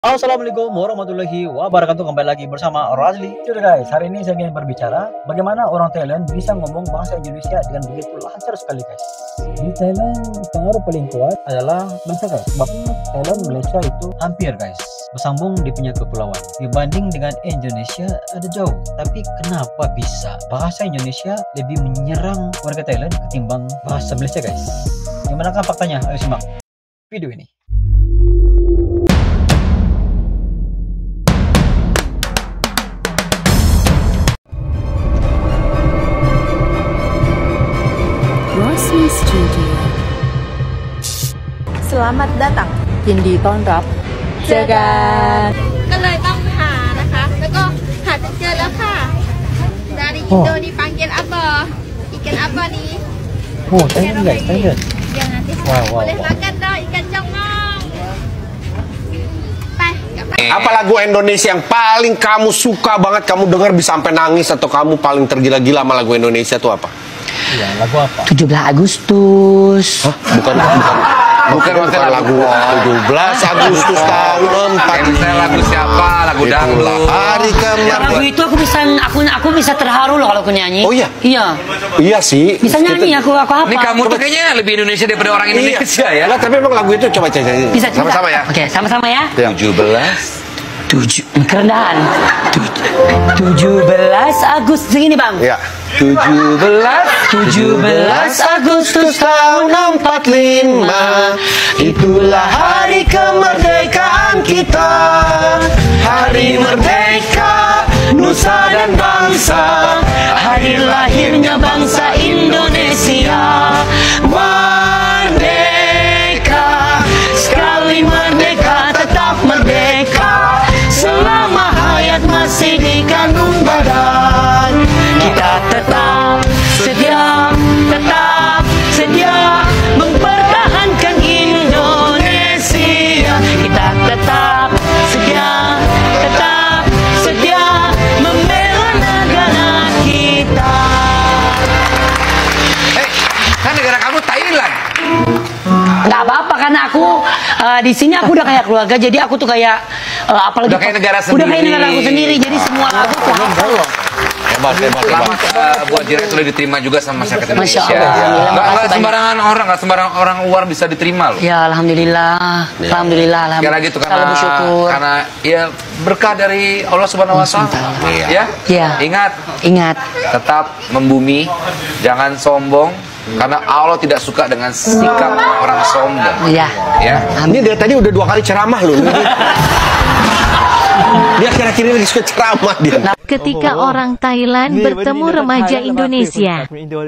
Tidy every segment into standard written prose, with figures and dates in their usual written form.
Assalamualaikum warahmatullahi wabarakatuh. Kembali lagi bersama Razli. Jadi guys, hari ini saya ingin berbicara bagaimana orang Thailand bisa ngomong bahasa Indonesia dengan begitu lancar sekali guys. Di Thailand pengaruh paling kuat adalah bangsa guys. Sebab Thailand Malaysia itu hampir guys bersambung di punya kepulauan. Dibanding dengan Indonesia ada jauh. Tapi kenapa bisa bahasa Indonesia lebih menyerang warga Thailand ketimbang bahasa Malaysia guys? Gimanakah faktanya? Ayo simak video ini. Studio. Selamat datang. ยินดีต้อนรับ เจอกันก็เลยต้องหานะคะ แล้วก็หาจนเจอแล้วค่ะ dari Indo dipanggil apa? Ikan apa nih? Oh, Thailand guys, Thailand. Ya nanti boleh makan dong ikan congong. Apa lagu Indonesia yang paling kamu suka banget, kamu dengar bisa sampai nangis, atau kamu paling tergila-gila sama lagu Indonesia tuh apa? Iya, lagu apa? 17 Agustus. Hah? Bukan lagu 17 Agustus tahun 45. Lagu siapa? Lagu dangdut. Hari Lagu itu aku bisa terharu loh kalau aku nyanyi. Oh iya? Iya. Iya sih. Bisa nyanyi aku apa? Ini kamu tuh kayaknya lebih Indonesia daripada orang Indonesia ya. Lah, tapi emang lagu itu coba nyanyi. Bisa Sama-sama ya. Oke, sama-sama ya. 17 kerendahan. 17 Agustus ini bang. Iya. 17 Agustus tahun 45. Itulah hari kemerdekaan kita. Hari merdeka nusa dan bangsa. Hari lahirnya bangsa Indonesia. Merdeka, sekali merdeka tetap merdeka. Selama hayat masih di kandung badan, kita tetap sedia mempertahankan Indonesia. Kita tetap sedia membela negara kita. Kan negara kamu Thailand. Nggak apa-apa karena aku di sini aku udah kayak keluarga, jadi aku tuh kayak apalagi Udah kayak negara udah kayak sendiri. negara aku sendiri, jadi semua lagu tuh hafal loh. Hebat. Selamat buat Jirat sudah diterima juga sama masyarakat Masya Indonesia. Allah, alhamdulillah. Nggak sembarangan orang, nggak sembarangan orang luar bisa diterima loh. Ya alhamdulillah, alhamdulillah. Sekali lagi itu Selalu bersyukur. karena ya berkah dari Allah Subhanahu Wa Taala. Ya. Iya. Ingat. Tetap membumi, jangan sombong. Karena Allah tidak suka dengan sikap orang sombong. Iya. Ya. Ini dari tadi udah 2 kali ceramah loh. Dia kira-kira lagi suka ceramah dia. Ketika orang Thailand bertemu remaja Indonesia.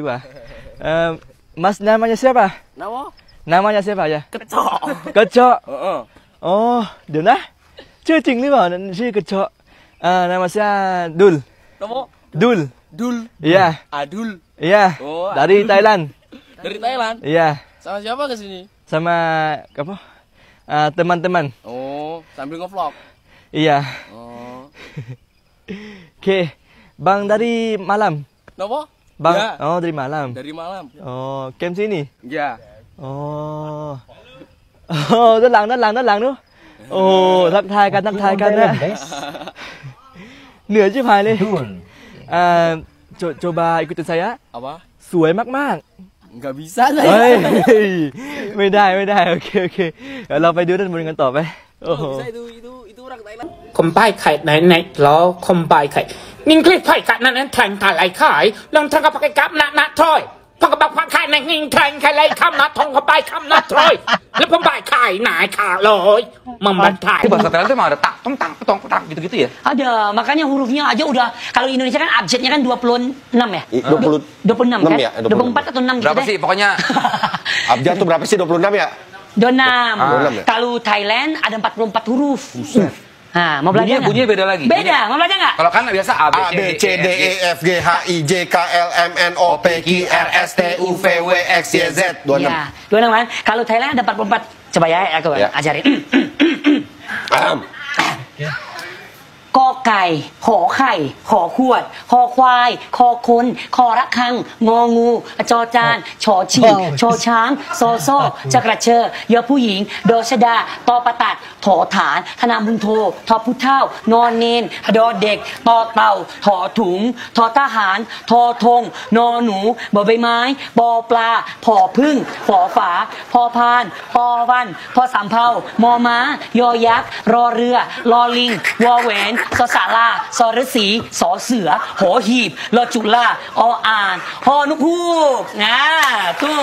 Mas namanya siapa? Namanya siapa ya? Kecok. Kecok. Oh, ดี๋ยวนะชื่อจริงหรือเปล่าชื่อกระเจาะnama saya Dul. Dul. Iya. Adul. Iya. Dari Thailand. Dari Thailand? Iya. Sama siapa ke sini? Sama apa? Teman-teman. Oh, sambil ngevlog. Iya. Oh. Oke. Bang dari malam. Kenapa? Bang. Ya. Oh, dari malam. Dari malam. Oh, camp sini. Ya. Oh. Oh, ด้านหลังนู้นโอ้ทักทายกันนะ guys. เหนื่อยชิบหายเลย Betul. Coba ikutin saya. Apa? สวยมาก Nggak bisa ๆ saya. เฮ้ย ไม่ได้โอเคเดี๋ยวเราไปดูด้านบนกันต่อไปโอ้โห Nggak bisa itu orang Thailand. คมป้ายไข่ไหนแล้วคมป้ายไข่นิ่งคลิปไผ่กัดนั้นแทงถ่ายไหลขายลองทางกับปากกับนาทอยพังกับบักพักไข่ในนิ่งแทงไข่ไหลคำนาทองกับป้ายคำนาทอยแล้วผมป้ายไข่หนายขาลอยมันบันถ่าย Itu bahasa Thailand itu emang ada tak, tong, tang, petong, petang, gitu-gitu ya? Ada, makanya hurufnya aja udah, kalau Indonesia kan abjadnya kan 26 ya? 26 kan? ya? 24 atau 6 gitu Berapa deh. sih? Pokoknya Abjad tuh berapa sih? 26 ya? 26. Kalau Thailand ada 44 huruf. Nah, mau belajar nggak? bunyinya beda lagi. Beda, mau belajar nggak? Kalau kan biasa A, A, B, C, D, E, F, G, H, I, J, K, L, M, N, O, P, Q, R, S, T, U, V, W, X, Y, Z. 26. Iya, 26 kan? Kalau Thailand ada 44. Coba ya, aku Ya. ajarin. Paham? Kok ไก่หอไข่หอขวดคอควายคอคนคอระฆังงองูจอจานชอฉี่ชอช้างโซโซจักระเชอยอผู้หญิงโดชดาตอประตัดถอฐานธนาบุญโททอผู้เท่านอนเนนดอเด็กตอเต่าถอถุงทอทหารทอธงนอหนูบอใบไม้ปอปลาผอพึ่งฝอฝาพอพานพอวันพอสำเภามอม้ายอยักษ์รอเรือลอลิงวอแหวนสอสาราสอฤษีสอเสือหอหีบลอจุฬาออ่านฮอนุพูกtuh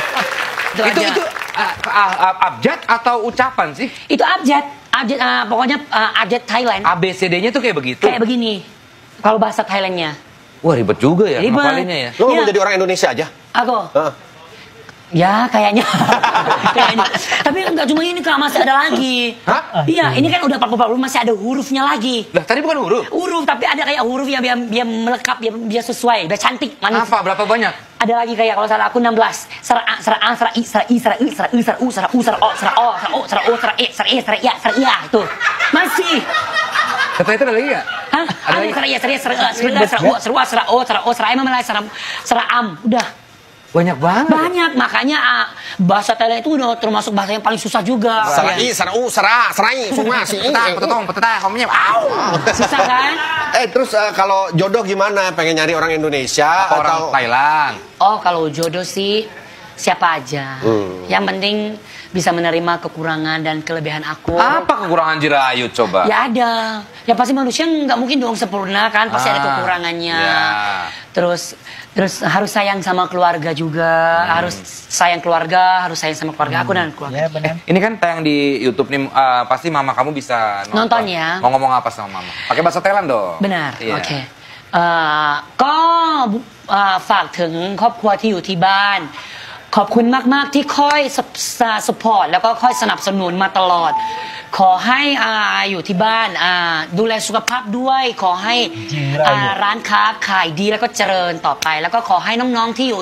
Itu abjad atau ucapan sih? itu abjad pokoknya abjad Thailand. ABCD-nya tuh kayak begitu. Kayak begini kalau bahasa Thailandnya. Wah ribet juga ya Ribet. ngapalinnya ya. Lo mau Iya. jadi orang Indonesia aja? Aku Hah? ya kayaknya. Kayaknya. Tapi nggak cuma ini Kak, masih ada lagi. Hah? Iya, ini kan udah 40 masih ada hurufnya lagi. Lah tadi bukan huruf. Huruf tapi ada kayak huruf yang biar melekat, biar sesuai, biar cantik, manis. Apa? Berapa banyak? Ada lagi kayak kalau salah aku 16. Sera A, sera A, sera I, sera I, sera I, sera U, sera U, sera U, sera O, sera O, sera O, sera O, sera E, sera E, sera I, sera I, itu. Masih. Kata itu ada lagi nggak? Hah? Ada sera I, sera E, sera E, sera I, sera O, sera U, sera O, sera O, sera M, sera Am. Udah. Banyak banget. Banyak, makanya bahasa Thailand itu udah termasuk bahasa yang paling susah juga. Serai, serau, sera, serai, semua sih. Petang, kamunya. Susah kan? Terus kalau jodoh gimana? Pengen nyari orang Indonesia Atau orang Thailand? Oh, kalau jodoh sih siapa aja. Yang penting bisa menerima kekurangan dan kelebihan aku. Apa kekurangan Jirayut coba? Ya ada. Ya pasti manusia nggak mungkin dong sempurna kan, pasti ada kekurangannya. Ya. Terus harus sayang sama keluarga juga, harus sayang keluarga, harus sayang sama keluarga aku dan keluarga. Ya benar. Ini kan tayang di YouTube nih, pasti mama kamu bisa Nonton ya. Mau ngomong apa sama mama? Pakai bahasa Thailand dong. Benar, Iya. โอเคก็ฝากถึงครอบครัวที่อยู่ที่บ้าน ขอบคุณมากๆที่ค่อยสปอร์ตแล้วก็ค่อยสนับสนุนมาตลอด ขอให้อยู่ที่บ้านดูแลสุขภาพด้วย ขอให้ร้านค้าขายดีแล้วก็เจริญต่อไป แล้วก็ขอให้น้องๆที่อยู่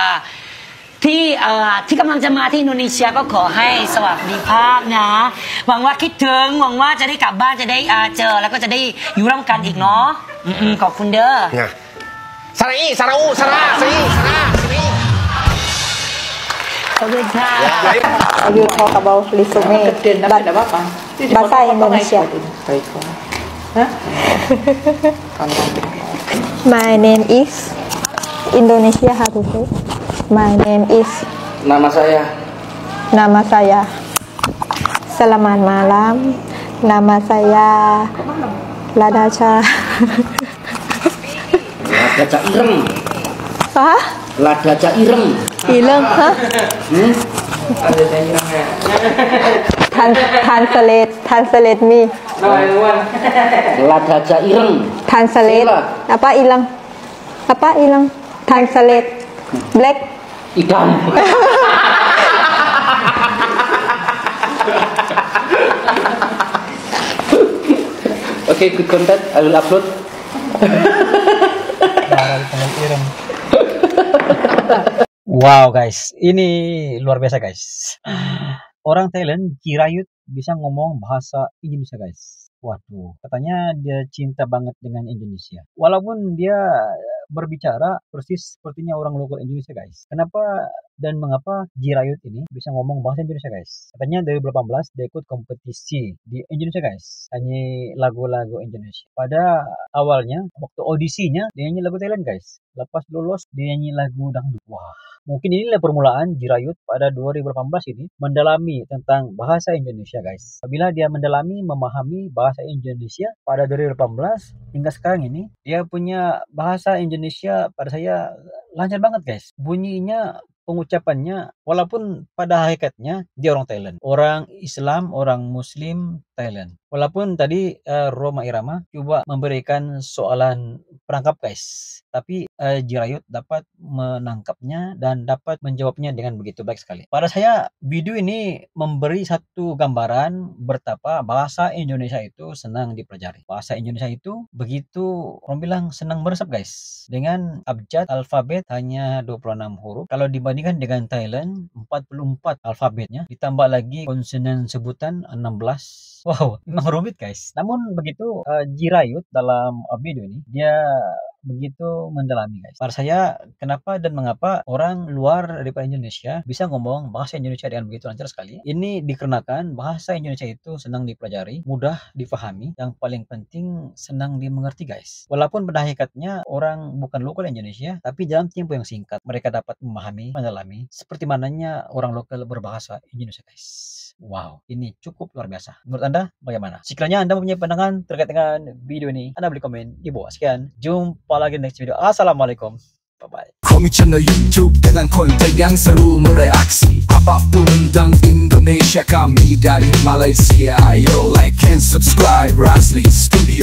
ที่กำลังจะมาที่อินโดนีเซียก็ขอให้สวัสดิภาพนะ หวังว่าคิดถึงหวังว่าจะได้กลับบ้านจะได้เจอแล้วก็จะได้อยู่ร่วมกันอีกเนาะขอบคุณเด้อ Nah. Serai, serau, sera, seri, sera, seri. ขอบคุณค่ะ You talk about resume bahasa Indonesia. My name is Indonesia how to say? My name is Nama saya. Nama saya Selamat malam. Nama saya Ladacha. Ladacha Ireng. Hah? Ladacha Ireng. Ireng, hah? Translate me. Ladacha Ireng. Translate. Apa hilang? Apa hilang? Translate. Black. Ikan. Okay, good content. I will upload. Wow guys, ini luar biasa guys. Orang Thailand, Jirayut bisa ngomong bahasa Indonesia guys. Waduh, katanya dia cinta banget dengan Indonesia. Walaupun dia berbicara persis sepertinya orang lokal Indonesia guys. Kenapa dan mengapa Jirayut ini bisa ngomong bahasa Indonesia guys? Katanya dari 2018 dia ikut kompetisi di Indonesia guys. Nyanyi lagu-lagu Indonesia. Pada awalnya waktu audisinya dia nyanyi lagu Thailand guys. Lepas lulus dia nyanyi lagu dangdut. Wah, mungkin inilah permulaan Jirayut pada 2018 ini mendalami tentang bahasa Indonesia guys. Apabila dia mendalami, memahami bahasa Indonesia pada 2018 hingga sekarang ini, dia punya bahasa Indonesia pada saya lancar banget guys. Bunyinya, pengucapannya, walaupun pada hakikatnya dia orang Thailand, orang Islam, orang Muslim Thailand. Walaupun tadi Roma Irama coba memberikan soalan perangkap guys. tapi Jirayut dapat menangkapnya dan dapat menjawabnya dengan begitu baik sekali. Pada saya, video ini memberi satu gambaran betapa bahasa Indonesia itu senang dipelajari. Bahasa Indonesia itu begitu, orang bilang senang meresap guys. Dengan abjad alfabet hanya 26 huruf. Kalau dibandingkan dengan Thailand, 44 alfabetnya. Ditambah lagi konsonan sebutan 16. Wow, memang rumit guys. Namun begitu Jirayut dalam video ini, dia begitu mendalami guys. Pada saya, kenapa dan mengapa orang luar daripada Indonesia bisa ngomong bahasa Indonesia dengan begitu lancar sekali? Ini dikarenakan bahasa Indonesia itu senang dipelajari, mudah difahami, yang paling penting senang dimengerti guys. Walaupun pada hakikatnya orang bukan lokal Indonesia, tapi dalam tempo yang singkat mereka dapat memahami, mendalami seperti mananya orang lokal berbahasa Indonesia guys. Wow, ini cukup luar biasa. Menurut Anda bagaimana? Sekiranya Anda mempunyai pandangan terkait dengan video ini, Anda boleh komen di bawah. Sekian, jumpa lagi di next video. Assalamualaikum. Bye-bye. Kami channel YouTube dengan konten yang seru mereaksi apapun tentang Indonesia, kami dari Malaysia. Ayo like and subscribe Razli Studio.